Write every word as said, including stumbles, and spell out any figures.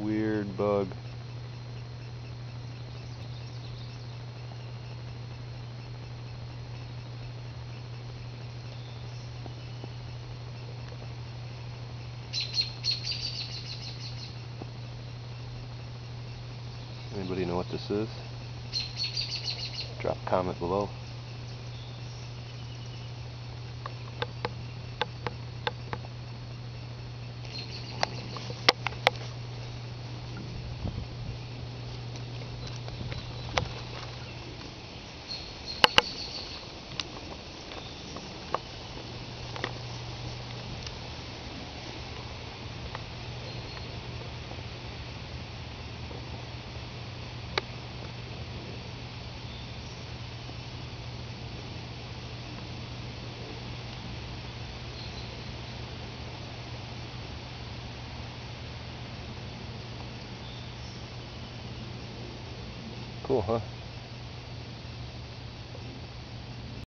weird bug. Anybody know what this is? Drop a comment below. Cool, huh?